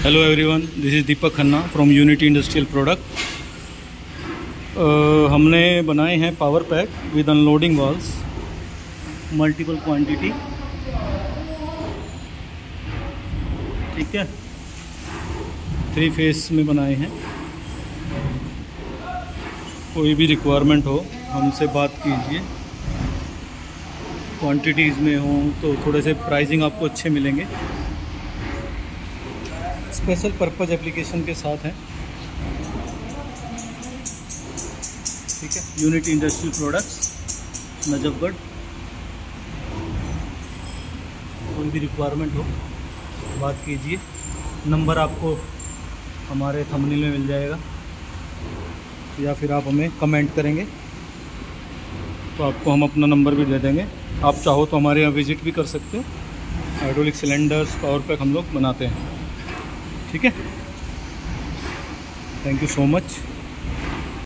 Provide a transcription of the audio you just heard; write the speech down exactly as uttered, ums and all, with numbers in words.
Hello everyone, this is Deepak Khanna from Unity industrial product. हमने बनाए हैं power pack with unloading walls, multiple quantity. ठीक है, थ्री फेस में बनाए हैं। कोई भी रिक्वायरमेंट हो हमसे बात कीजिए। क्वांटिटीज़ में हो तो थोड़े से प्राइसिंग आपको अच्छे मिलेंगे। स्पेशल पर्पज़ एप्लीकेशन के साथ है। ठीक है, यूनिटी इंडस्ट्रियल प्रोडक्ट्स, नजफगढ़। कोई भी रिक्वायरमेंट हो बात कीजिए। नंबर आपको हमारे थंबनेल में मिल जाएगा या फिर आप हमें कमेंट करेंगे तो आपको हम अपना नंबर भी दे देंगे। आप चाहो तो हमारे यहाँ विज़िट भी कर सकते हो। हाइड्रोलिक सिलेंडर्स, पावर पैक हम लोग बनाते हैं। ठीक है, थैंक यू सो मच।